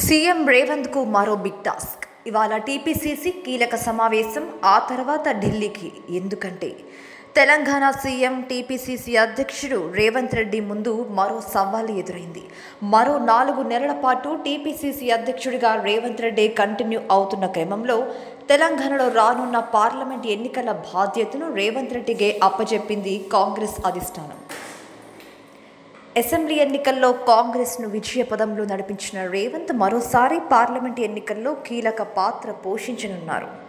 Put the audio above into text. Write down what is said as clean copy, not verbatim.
CM Revanth కు మరో big task. ఇవాళ టీపీసీసీ కీలక సమావేశం, ఆ తర్వాత ఢిల్లీకి. ఎందుకంటే తెలంగాణ సీఎం టీపీసీసీ అధ్యక్షుడు రేవంత్ రెడ్డి ముందు మరో సవాలు ఎదురైంది. మరో 4 నెలల పాటు టీపీసీసీ అధ్యక్షుడిగా రేవంత్ రెడ్డి కంటిన్యూ అవుతున్న క్రమంలో తెలంగాణలో రానున్న పార్లమెంట్ ఎన్నికల బాధ్యతను రేవంత్ రెడ్డికే అప్పచెప్పింది కాంగ్రెస్ అధిష్టానం. అసెంబ్లీ ఎన్నికల్లో కాంగ్రెస్ను విజయపథంలో నడిపించిన రేవంత్ మరోసారి పార్లమెంట్ ఎన్నికల్లో కీలక పాత్ర పోషించనున్నారు.